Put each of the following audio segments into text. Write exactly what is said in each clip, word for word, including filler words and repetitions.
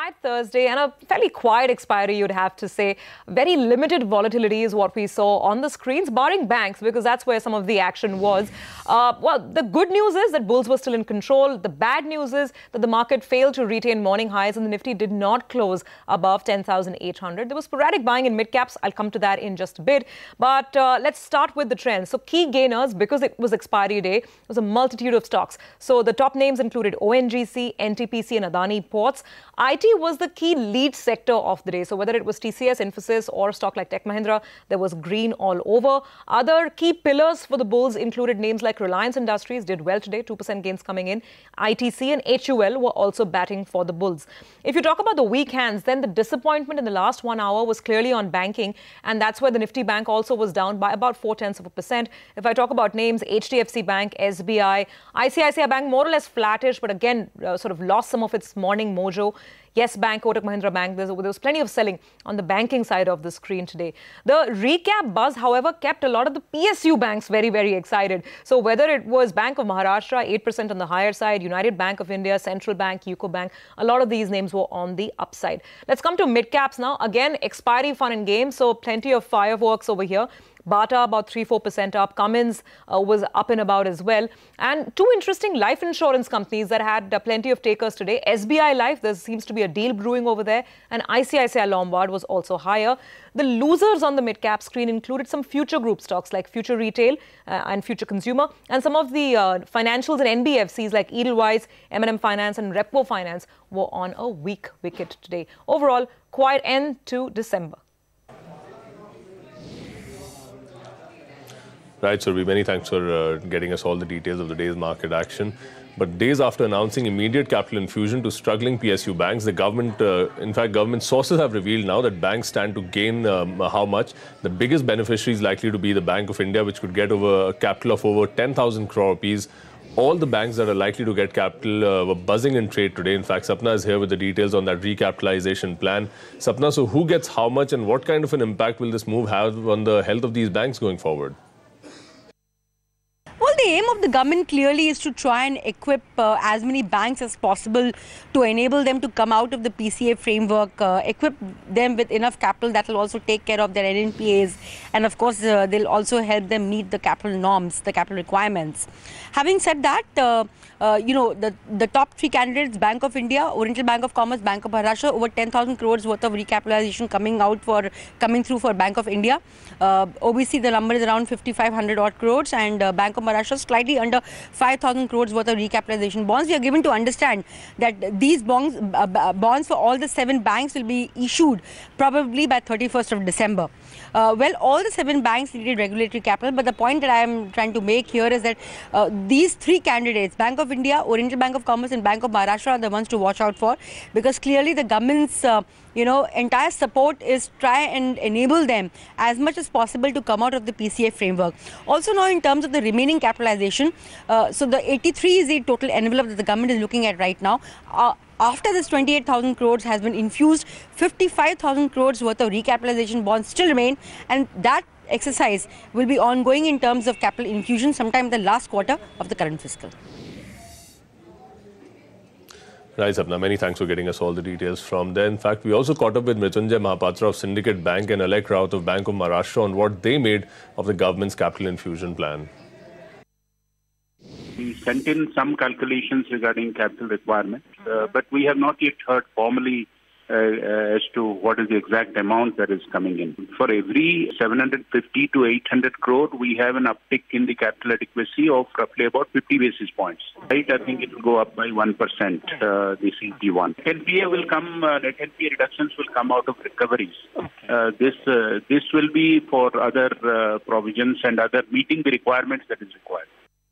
quiet Thursday and a fairly quiet expiry, you'd have to say. Very limited volatility is what we saw on the screens, barring banks, because that's where some of the action was. Uh, well, the good news is that bulls were still in control. The bad news is that the market failed to retain morning highs and the Nifty did not close above ten thousand eight hundred. There was sporadic buying in mid-caps. I'll come to that in just a bit. But uh, let's start with the trends. So key gainers, because it was expiry day, was a multitude of stocks. So the top names included O N G C, N T P C and Adani Ports. I T was the key lead sector of the day. So whether it was T C S, Infosys or a stock like Tech Mahindra, there was green all over. Other key pillars for the bulls included names like Reliance Industries, did well today, two percent gains coming in. I T C and H U L were also batting for the bulls. If you talk about the weak hands, then the disappointment in the last one hour was clearly on banking, and that's where the Nifty Bank also was down by about four tenths of a percent. If I talk about names, H D F C Bank, S B I, I C I C I Bank more or less flattish, but again uh, sort of lost some of its morning mojo. Yes Bank, Kotak Mahindra Bank, there was plenty of selling on the banking side of the screen today. The recap buzz, however, kept a lot of the P S U banks very, very excited. So whether it was Bank of Maharashtra, eight percent on the higher side, United Bank of India, Central Bank, U C O Bank, a lot of these names were on the upside. Let's come to mid-caps now. Again, expiry fun and games, so plenty of fireworks over here. Bata about three to four percent up. Cummins uh, was up and about as well. And two interesting life insurance companies that had uh, plenty of takers today. S B I Life, there seems to be a deal brewing over there. And I C I C I Lombard was also higher. The losers on the mid-cap screen included some future group stocks like Future Retail uh, and Future Consumer. And some of the uh, financials and N B F Cs like Edelweiss, M and M Finance and Repco Finance were on a weak wicket today. Overall, quiet end to December. Right, Surabhi, many thanks for uh, getting us all the details of the day's market action. But days after announcing immediate capital infusion to struggling P S U banks, the government, uh, in fact, government sources have revealed now that banks stand to gain um, how much? The biggest beneficiary is likely to be the Bank of India, which could get over a capital of over ten thousand crore rupees. All the banks that are likely to get capital uh, were buzzing in trade today. In fact, Sapna is here with the details on that recapitalization plan. Sapna, so who gets how much and what kind of an impact will this move have on the health of these banks going forward? Well, the aim of the government clearly is to try and equip uh, as many banks as possible to enable them to come out of the P C A framework, uh, equip them with enough capital that will also take care of their N N P As, and of course uh, they'll also help them meet the capital norms, the capital requirements. Having said that, uh, uh, you know, the, the top three candidates, Bank of India, Oriental Bank of Commerce, Bank of Maharashtra, over ten thousand crores worth of recapitalization coming out for, coming through for Bank of India. Uh, O B C, the number is around fifty-five hundred odd crores, and uh, Bank of Maharashtra slightly under five thousand crores worth of recapitalization bonds. We are given to understand that these bonds, uh, bonds for all the seven banks will be issued probably by thirty-first of December. Uh, well, all the seven banks needed regulatory capital, but the point that I am trying to make here is that uh, these three candidates, Bank of India, Oriental Bank of Commerce and Bank of Maharashtra, are the ones to watch out for, because clearly the government's uh, you know, entire support is try and enable them as much as possible to come out of the P C A framework. Also now in terms of the remaining capitalization, uh, so the eighty-three is the total envelope that the government is looking at right now. Uh, After this twenty-eight thousand crores has been infused, fifty-five thousand crores worth of recapitalization bonds still remain, and that exercise will be ongoing in terms of capital infusion sometime in the last quarter of the current fiscal. Right, Sapna, many thanks for getting us all the details from there. In fact, we also caught up with Mrityunjay Mahapatra of Syndicate Bank and Alek Raut of Bank of Maharashtra on what they made of the government's capital infusion plan. We sent in some calculations regarding capital requirements, uh, but we have not yet heard formally uh, uh, as to what is the exact amount that is coming in. For every seven hundred fifty to eight hundred crore, we have an uptick in the capital adequacy of roughly about fifty basis points. Right, I think it will go up by one percent, uh, the C T one. N P A will come, uh, net N P A reductions will come out of recoveries. Uh, this, uh, this will be for other uh, provisions and other meeting the requirements that is required.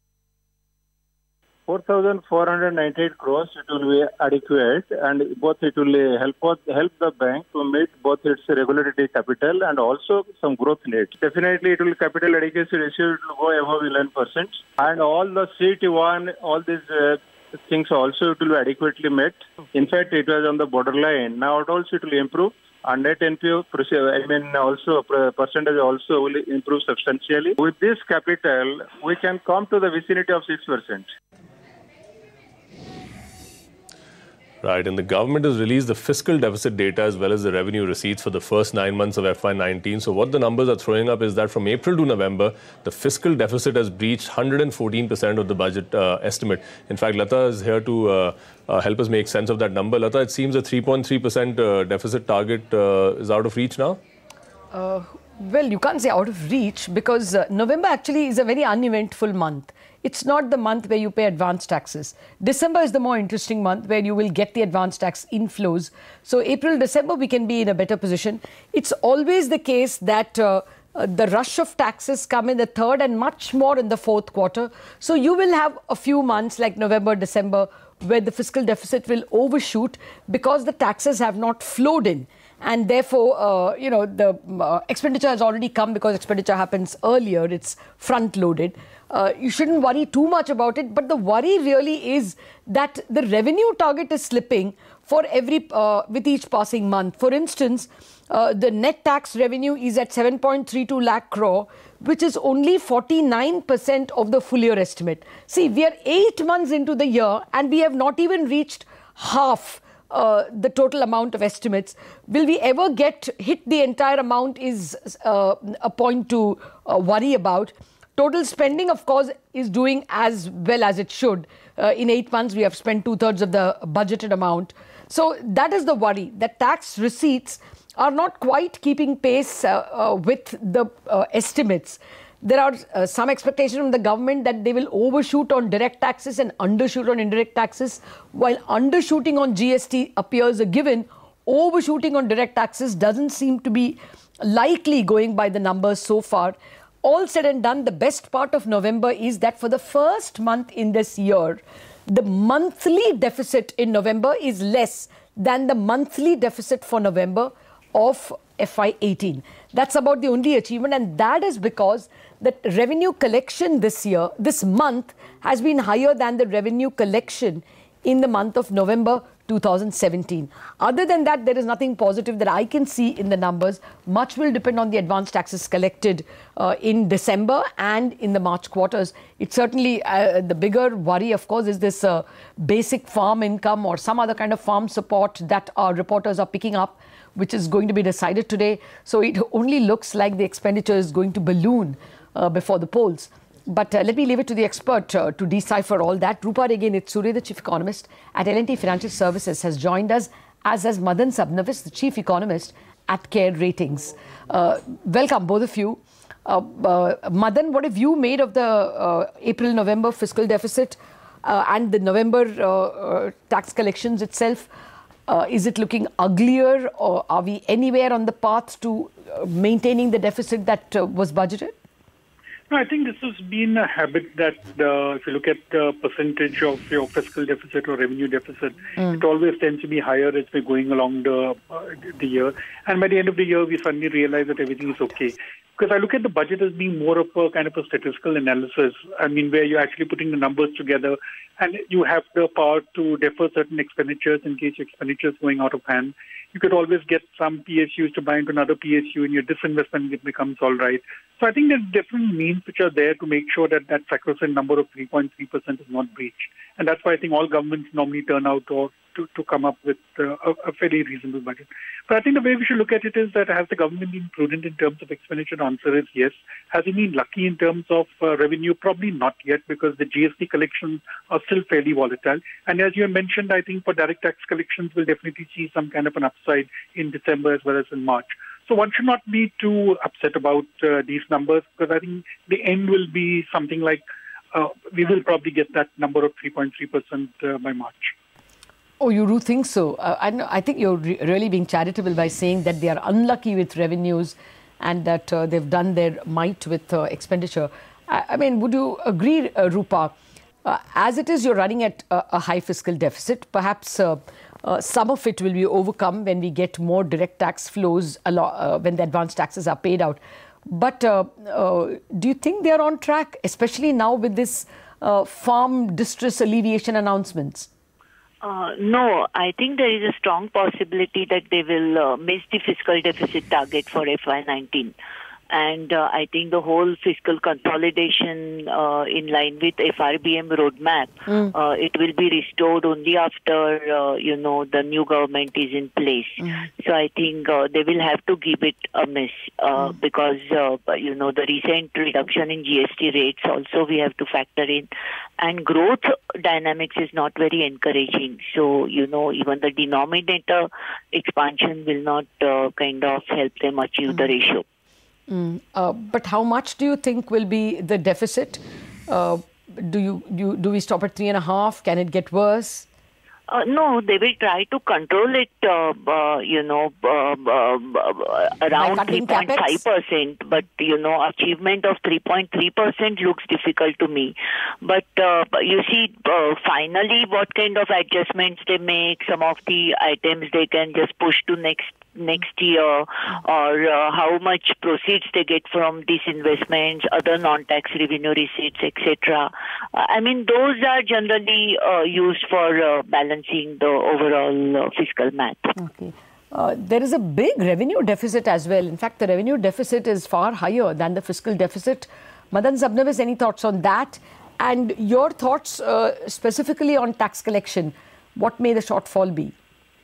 four thousand four hundred ninety-eight crores, it will be adequate, and both it will help help the bank to meet both its regulatory capital and also some growth needs. Definitely, it will capital adequacy ratio will go above eleven percent, and all the C T one, all these uh, things also it will be adequately met. In fact, it was on the borderline. Now it also it will improve. And net N P A, I mean, also percentage also will improve substantially. With this capital, we can come to the vicinity of six percent. Right, and the government has released the fiscal deficit data as well as the revenue receipts for the first nine months of F Y nineteen. So what the numbers are throwing up is that from April to November, the fiscal deficit has breached one hundred fourteen percent of the budget uh, estimate. In fact, Lata is here to uh, uh, help us make sense of that number. Lata, it seems a three point three percent uh, deficit target uh, is out of reach now? Uh, well, you can't say out of reach because uh, November actually is a very uneventful month. It's not the month where you pay advance taxes. December is the more interesting month where you will get the advance tax inflows. So April, December, we can be in a better position. It's always the case that uh, uh, the rush of taxes come in the third and much more in the fourth quarter. So you will have a few months like November, December, where the fiscal deficit will overshoot because the taxes have not flowed in. And therefore, uh, you know, the uh, expenditure has already come because expenditure happens earlier. It's front-loaded. Uh, you shouldn't worry too much about it. But the worry really is that the revenue target is slipping for every uh, with each passing month. For instance, uh, the net tax revenue is at seven point three two lakh crore, which is only forty-nine percent of the full year estimate. See, we are eight months into the year and we have not even reached half Uh, the total amount of estimates. Will we ever get hit the entire amount is uh, a point to uh, worry about. Total spending, of course, is doing as well as it should. Uh, in eight months, we have spent two-thirds of the budgeted amount. So that is the worry, that tax receipts are not quite keeping pace uh, uh, with the uh, estimates. There are uh, some expectations from the government that they will overshoot on direct taxes and undershoot on indirect taxes. While undershooting on G S T appears a given, overshooting on direct taxes doesn't seem to be likely going by the numbers so far. All said and done, the best part of November is that for the first month in this year, the monthly deficit in November is less than the monthly deficit for November of F Y eighteen. That's about the only achievement, and that is because the revenue collection this year, this month, has been higher than the revenue collection in the month of November two thousand seventeen. Other than that, there is nothing positive that I can see in the numbers. Much will depend on the advance taxes collected uh, in December and in the March quarters. It's certainly uh, the bigger worry, of course, is this uh, basic farm income or some other kind of farm support that our reporters are picking up, which is going to be decided today. So it only looks like the expenditure is going to balloon uh, before the polls. But uh, let me leave it to the expert uh, to decipher all that. Rupa Reganitsuri, the chief economist at L and T Financial Services, has joined us, as has Madan Sabnavis, the chief economist at Care Ratings. Uh, welcome, both of you. Uh, uh, Madan, what have you made of the uh, April-November fiscal deficit uh, and the November uh, uh, tax collections itself? Uh, is it looking uglier, or are we anywhere on the path to uh, maintaining the deficit that uh, was budgeted? No, I think this has been a habit that uh, if you look at the percentage of your fiscal deficit or revenue deficit, mm. it always tends to be higher as we're going along the uh, the year. And by the end of the year, we suddenly realize that everything is okay. Because I look at the budget as being more of a kind of a statistical analysis. I mean, where you're actually putting the numbers together and you have the power to defer certain expenditures in case your expenditures going out of hand. You could always get some P S Us to buy into another P S U and your disinvestment it becomes all right. So I think there's different means which are there to make sure that that sacrosanct number of three point three percent is not breached. And that's why I think all governments normally turn out to, to, to come up with uh, a, a fairly reasonable budget. But I think the way we should look at it is that has the government been prudent in terms of expenditure? The answer is yes. Has it been lucky in terms of uh, revenue? Probably not yet, because the G S T collections are still fairly volatile. And as you mentioned, I think for direct tax collections, we'll definitely see some kind of an upside in December as well as in March. So one should not be too upset about uh, these numbers, because I think the end will be something like uh, we will probably get that number of three point three percent uh, by March. Oh, you do think so? Uh, I, know, I think you're re really being charitable by saying that they are unlucky with revenues and that uh, they've done their might with uh, expenditure. I, I mean, would you agree, uh, Rupa? Uh, as it is, you're running at a, a high fiscal deficit. Perhaps uh, uh, some of it will be overcome when we get more direct tax flows, uh, when the advance taxes are paid out. But uh, uh, do you think they're on track, especially now with this uh, farm distress alleviation announcements? Uh, no, I think there is a strong possibility that they will uh, miss the fiscal deficit target for F Y nineteen. And uh, I think the whole fiscal consolidation uh, in line with F R B M roadmap, mm. uh, it will be restored only after, uh, you know, the new government is in place. Mm. So I think uh, they will have to give it a miss uh, mm. because, uh, you know, the recent reduction in G S T rates also we have to factor in. And growth dynamics is not very encouraging. So, you know, even the denominator expansion will not uh, kind of help them achieve mm. the ratio. Mm. Uh, but how much do you think will be the deficit? Uh, do you do, do we stop at three and a half? Can it get worse? Uh, no, they will try to control it, uh, uh, you know, uh, uh, around three point five percent. But, you know, achievement of three point three percent looks difficult to me. But uh, you see, uh, finally, what kind of adjustments they make, some of the items they can just push to next next year, or uh, how much proceeds they get from disinvestments, other non-tax revenue receipts, et cetera. Uh, I mean, those are generally uh, used for uh, balancing the overall uh, fiscal math. Okay. Uh, there is a big revenue deficit as well. In fact, the revenue deficit is far higher than the fiscal deficit. Madan Sabnawis, any thoughts on that? And your thoughts uh, specifically on tax collection. What may the shortfall be?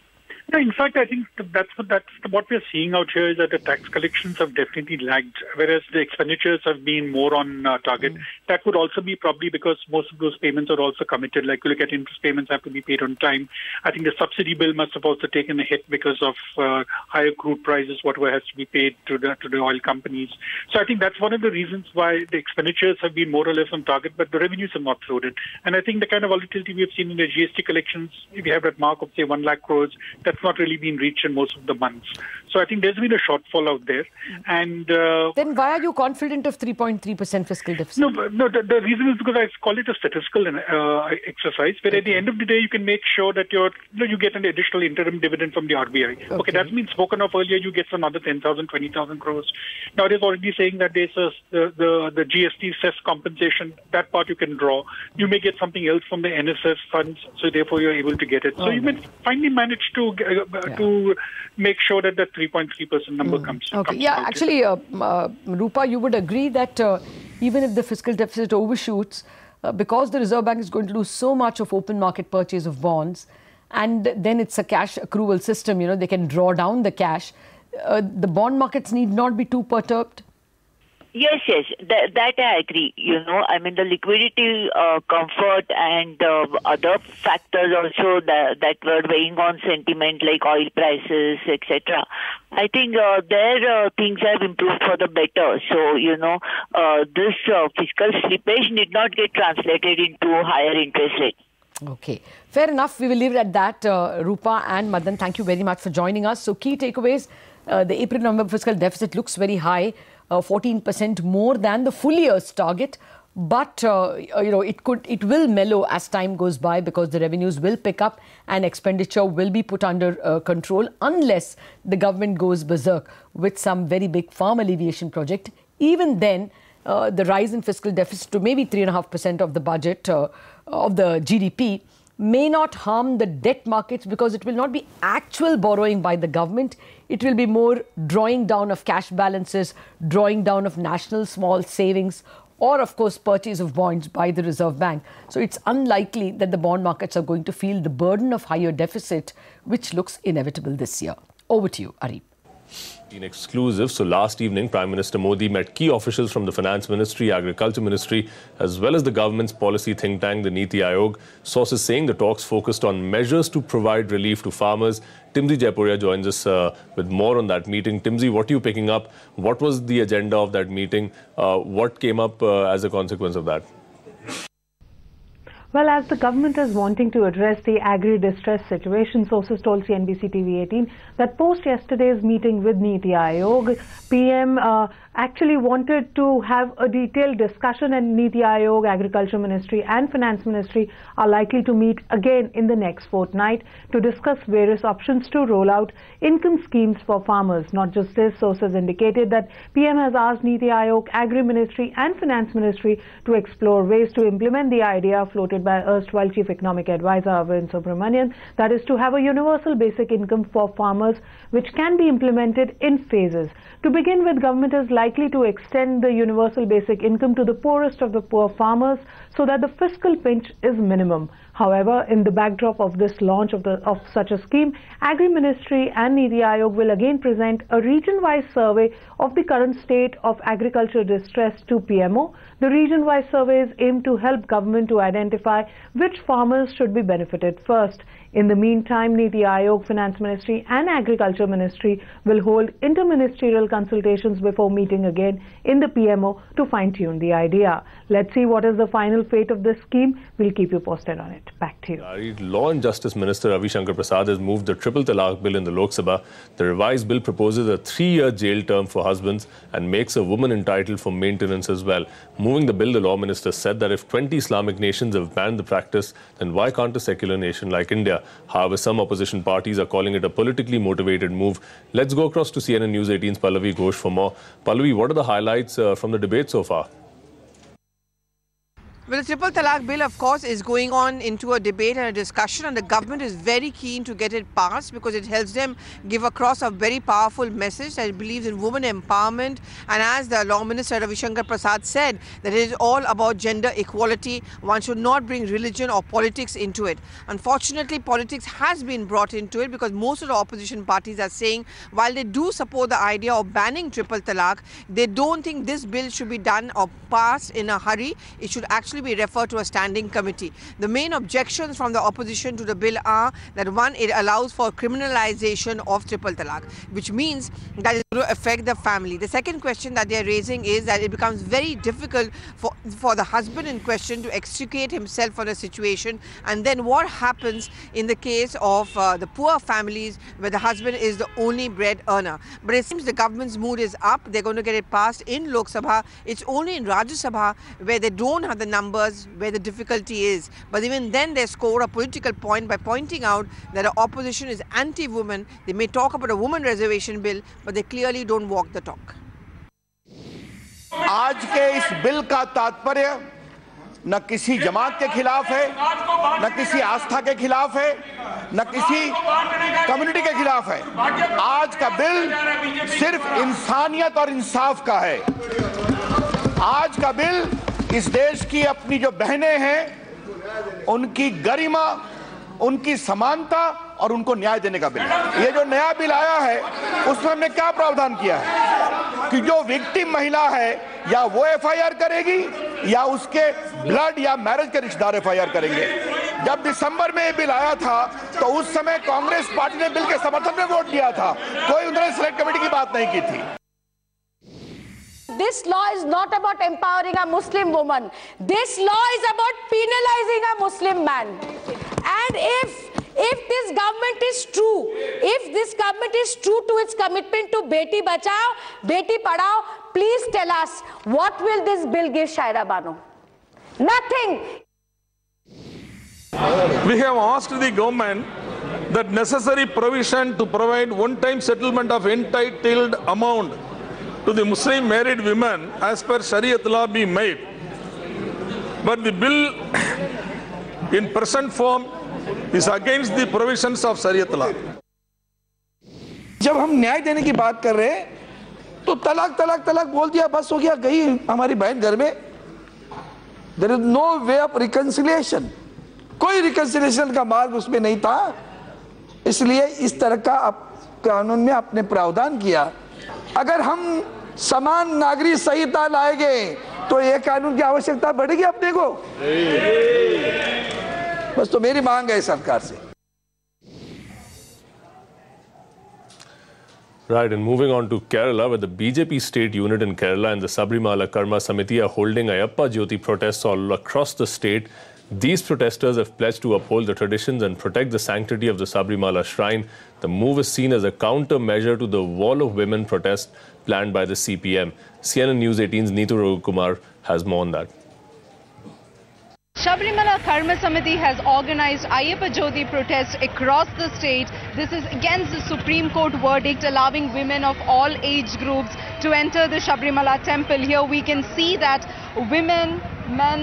No, in fact, I think that's what, that's what we're seeing out here is that the tax collections have definitely lagged, whereas the expenditures have been more on uh, target. Mm. That would also be probably because most of those payments are also committed. Like you look at interest payments have to be paid on time. I think the subsidy bill must have also taken a hit because of uh, higher crude prices, whatever has to be paid to the to the oil companies. So I think that's one of the reasons why the expenditures have been more or less on target, but the revenues have not floated. And I think the kind of volatility we have seen in the G S T collections, if we have that mark of say one lakh crores, that's not really been reached in most of the months. So I think there's been a shortfall out there. And uh, then why are you confident of three point three percent fiscal deficit? No, no. The, the reason is because I call it a statistical uh, exercise, where okay. at the end of the day you can make sure that you're, you, know, you get an additional interim dividend from the R B I. Okay, okay that's been spoken of earlier. You get another ten thousand, twenty thousand crores. Now it is already saying that there's a, the, the the G S T cess compensation. That part you can draw. You may get something else from the N S S funds, so therefore you're able to get it. So oh, you may finally manage to uh, yeah. to make sure that that three point three percent number mm. comes. Okay. Comes yeah, actually, uh, uh, Rupa, you would agree that uh, even if the fiscal deficit overshoots, uh, because the Reserve Bank is going to do so much of open market purchase of bonds, and then it's a cash accrual system, you know, they can draw down the cash, uh, the bond markets need not be too perturbed? Yes, yes, that, that I agree. You know, I mean, the liquidity, uh, comfort and uh, other factors also that, that were weighing on sentiment like oil prices, et cetera. I think uh, there uh, things have improved for the better. So, you know, uh, this uh, fiscal slippage need not get translated into higher interest rates. Okay, fair enough. We will leave it at that. Uh, Rupa and Madan, thank you very much for joining us. So, key takeaways, uh, the April-November fiscal deficit looks very high. Uh, fourteen percent more than the full year's target, but uh, you know it could it will mellow as time goes by because the revenues will pick up and expenditure will be put under uh, control unless the government goes berserk with some very big farm alleviation project. Even then, uh, the rise in fiscal deficit to maybe three and a half percent of the budget uh, of the G D P may not harm the debt markets because it will not be actual borrowing by the government. It will be more drawing down of cash balances, drawing down of national small savings, or of course purchase of bonds by the Reserve Bank. So it's unlikely that the bond markets are going to feel the burden of higher deficit, which looks inevitable this year. Over to you, Arif. In exclusive, so last evening, Prime Minister Modi met key officials from the Finance Ministry, Agriculture Ministry, as well as the government's policy think tank, the Niti Aayog. Sources saying the talks focused on measures to provide relief to farmers. Timsy Jaipuria joins us uh, with more on that meeting. Timsy, what are you picking up? What was the agenda of that meeting? Uh, what came up uh, as a consequence of that? Well, as the government is wanting to address the agri-distress situation, sources told C N B C T V eighteen that post yesterday's meeting with Niti Aayog, P M uh, actually wanted to have a detailed discussion, and Niti Aayog, Agriculture Ministry and Finance Ministry are likely to meet again in the next fortnight to discuss various options to roll out income schemes for farmers. Not just this, sources indicated that P M has asked Niti Aayog, Agri Ministry and Finance Ministry to explore ways to implement the idea floated by by erstwhile Chief Economic Advisor Arvind Subramanian, that is to have a universal basic income for farmers which can be implemented in phases. To begin with, government is likely to extend the universal basic income to the poorest of the poor farmers so that the fiscal pinch is minimum. However, in the backdrop of this launch of, the, of such a scheme, Agri Ministry and Niti Aayog will again present a region-wise survey of the current state of agriculture distress to P M O. The region-wise surveys aim to help government to identify which farmers should be benefited first. In the meantime, Niti Aayog, Finance Ministry and Agriculture Ministry will hold interministerial consultations before meeting again in the P M O to fine-tune the idea. Let's see what is the final fate of this scheme. We'll keep you posted on it. Back to you. Law and Justice Minister Ravi Shankar Prasad has moved the triple talaq bill in the Lok Sabha. The revised bill proposes a three-year jail term for husbands and makes a woman entitled for maintenance as well. Moving the bill, the law minister said that if twenty Islamic nations have banned the practice, then why can't a secular nation like India? However, some opposition parties are calling it a politically motivated move. Let's go across to C N N News eighteen's Pallavi Ghosh for more. Pallavi, what are the highlights uh, from the debate so far? Well, the triple talaq bill, of course, is going on into a debate and a discussion, and the government is very keen to get it passed because it helps them give across a very powerful message that it believes in women empowerment. And as the Law Minister Ravi Shankar Prasad said, that it is all about gender equality. One should not bring religion or politics into it. Unfortunately, politics has been brought into it because most of the opposition parties are saying while they do support the idea of banning triple talaq, they don't think this bill should be done or passed in a hurry. It should actually be referred to a standing committee. The main objections from the opposition to the bill are that one, it allows for criminalisation of triple talaq, which means that it will affect the family. The second question that they are raising is that it becomes very difficult for, for the husband in question to extricate himself from the situation. And then what happens in the case of uh, the poor families where the husband is the only bread earner. But it seems the government's mood is up. They're going to get it passed in Lok Sabha. It's only in Rajya Sabha where they don't have the numbers, where the difficulty is. But even then they score a political point by pointing out that the opposition is anti-woman. They may talk about a woman reservation bill, but they clearly don't walk the talk. आज के इस bill का तात्पर्य न किसी जमात के खिलाफ है, न किसी आस्था के खिलाफ है, न किसी कम्युनिटी के खिलाफ है। आज का बिल सिर्फ इंसानियत और इंसाफ का है। आज का बिल इस देश की अपनी जो बहनें हैं उनकी गरिमा, उनकी समानता और उनको न्याय देने का बिल है। ये जो नया बिल आया है उसमें हमने क्या प्रावधान किया है कि जो विक्टिम महिला है या वो एफ आई आर करेगी या उसके ब्लड या मैरिज के रिश्तेदार एफ आई आर करेंगे। जब दिसंबर में ये बिल आया था तो उस समय कांग्रेस पार्टी ने बिल के समर्थन में वोट दिया था, कोई उन्होंने सिलेक्ट कमेटी की बात नहीं की थी। This law is not about empowering a Muslim woman. This law is about penalizing a Muslim man. And if if this government is true, if this government is true to its commitment to Beti Bachao, Beti Padhao, please tell us, what will this bill give Shaira Banu? Nothing. We have asked the government that necessary provision to provide one-time settlement of entitled amount to the Muslim married women as per Shariat law be made. But the bill in present form is against the provisions of Shariat law. जब हम न्याय देने की बात कर रहे हैं तो तलाक तलाक तलाक बोल दिया, बस हो गया, गई हमारी बहन घर में। There is no way of reconciliation. कोई reconciliation का मार्ग उसमें नहीं था, इसलिए इस तरह का कानून में आपने प्रावधान किया। अगर हम समान नागरिक संहिता लाएंगे तो ये कानून की आवश्यकता बढ़ेगी अपने को। बस तो मेरी मांग है सरकार से। Right, and moving on to Kerala, where the B J P state unit in Kerala and the Sabrimala Karma Samiti are holding Ayappa Jyoti protests all across the state. These protesters have pledged to uphold the traditions and protect the sanctity of the Sabrimala shrine. The move is seen as a countermeasure to the wall of women protest planned by the C P M. C N N News eighteen's Neetu Raghukumar has more on that. Sabrimala Karma Samiti has organized Ayappa Jyoti protests across the state. This is against the Supreme Court verdict allowing women of all age groups to enter the Sabrimala temple. Here we can see that women, men,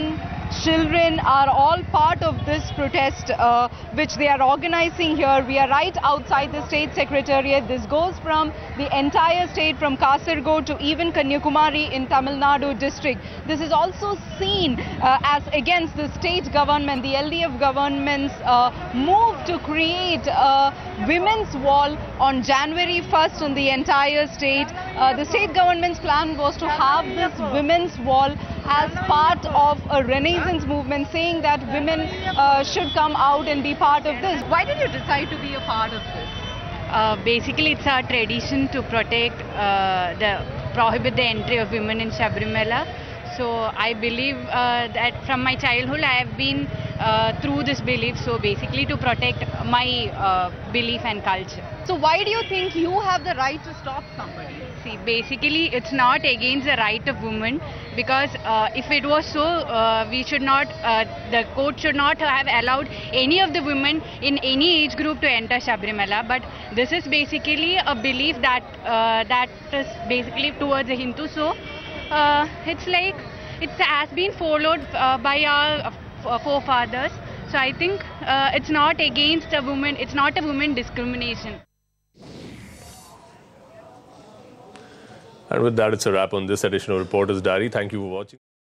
children are all part of this protest uh, which they are organizing here. We are right outside the state secretariat. This goes from the entire state, from Kasaragod to even Kanyakumari in Tamil Nadu district. This is also seen uh, as against the state government, the L D F government's uh, move to create a women's wall on January first in the entire state. Uh, the state government's plan was to have this women's wall as part of a renaissance movement, saying that women uh, should come out and be part of this. Why did you decide to be a part of this? Uh, basically, it's our tradition to protect, uh, the prohibit the entry of women in Sabrimala. So I believe uh, that from my childhood I have been uh, through this belief. So basically to protect my uh, belief and culture. So why do you think you have the right to stop somebody? See, basically it's not against the right of women, because uh, if it was so, uh, we should not, uh, the court should not have allowed any of the women in any age group to enter Sabrimala. But this is basically a belief that uh, that is basically towards the Hindu. So uh, it's like it has been followed uh, by our uh, forefathers. So I think uh, it's not against a woman. It's not a woman discrimination. And with that, it's a wrap on this edition of Reporter's Diary. Thank you for watching.